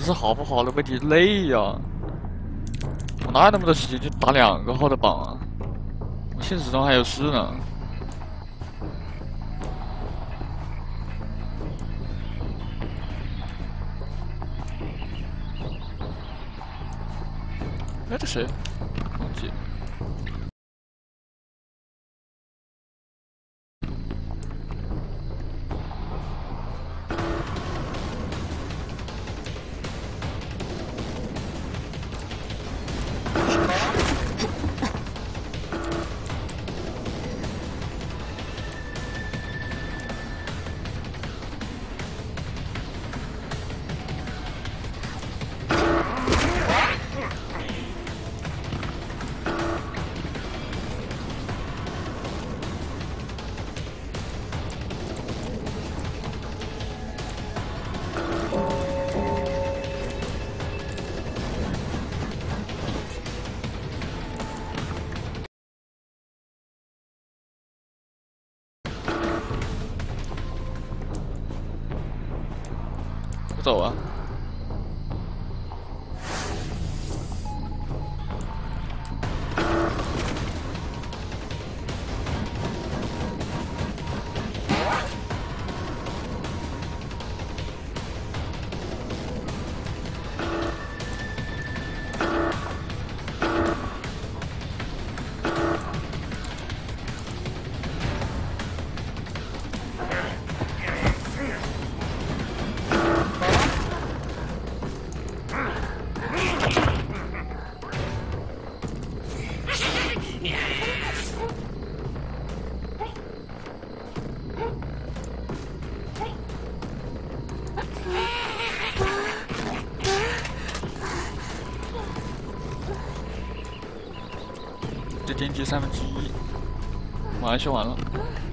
只是好不好的问题，累呀、我哪有那么多时间去打2个号的榜啊？我现实中还有事呢。哎，这谁？忘记。不走啊！这电机1/3，马上修完了。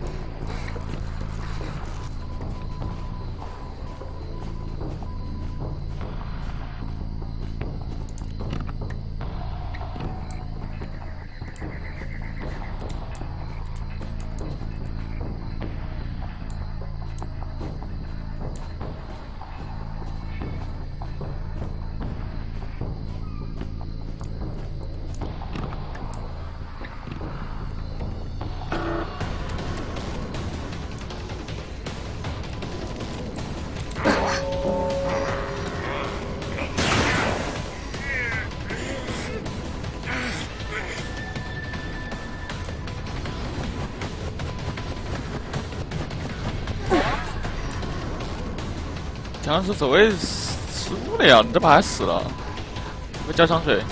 僵尸走位失误了呀！你这把还死了，我加上水。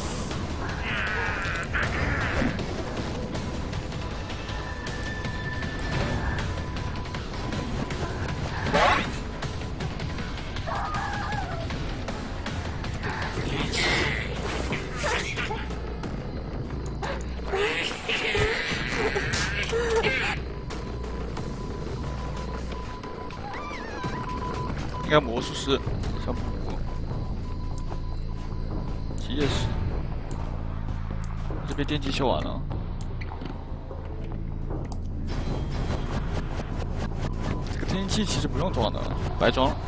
应该魔术师小补机械师，这边电机修完了，这个天气其实不用装的，白装了。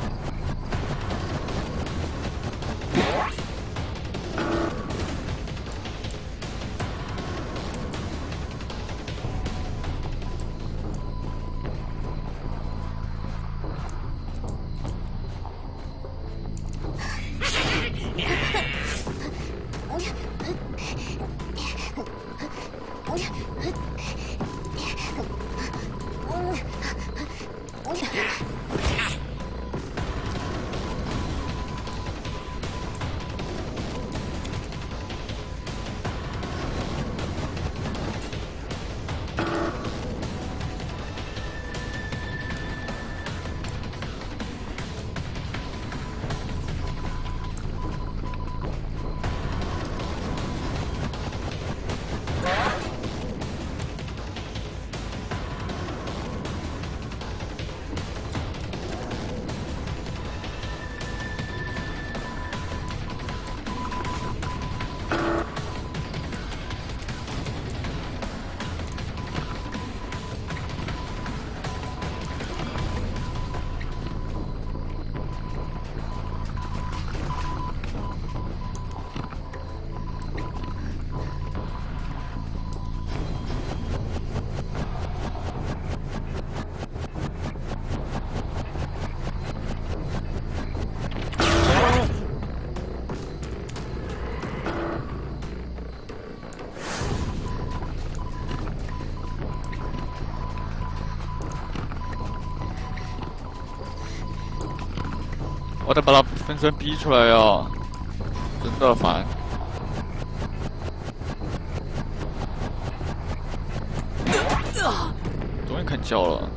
我得把他分身逼出来呀！真的烦。终于肯叫了。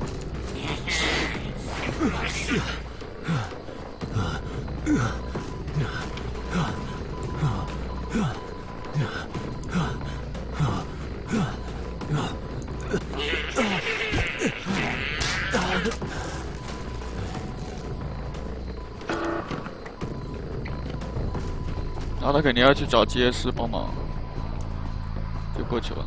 然后他肯定要去找街师帮忙，就过去了。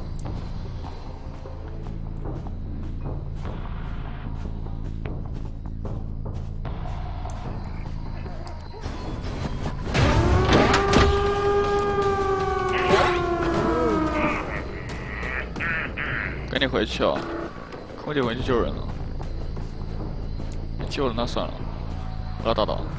赶紧回去啊！空姐回去救人了，救了那算了，不要打倒。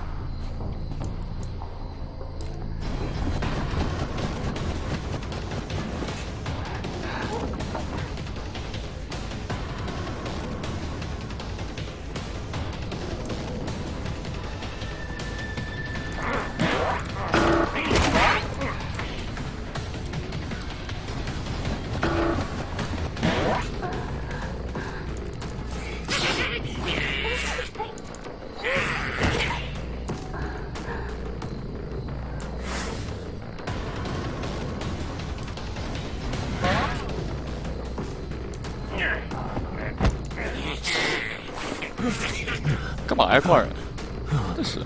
干嘛呀，怪人？真是。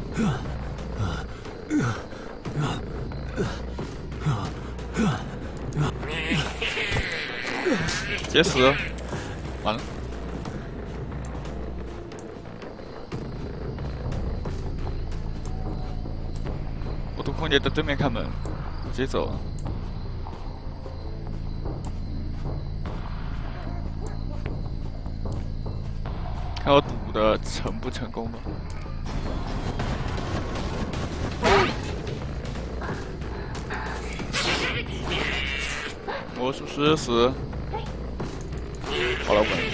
结死，完了。我赌空姐在对面看门，直接走了。看我赌的成不成功吧。魔术师死，好了，稳。